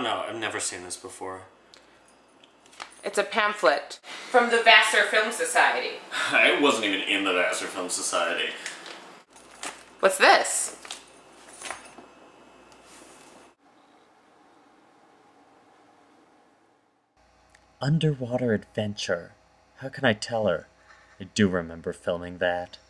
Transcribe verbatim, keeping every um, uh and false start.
No, I've never seen this before. It's a pamphlet from the Vassar Film Society. I wasn't even in the Vassar Film Society. What's this? Underwater adventure. How can I tell her? I do remember filming that.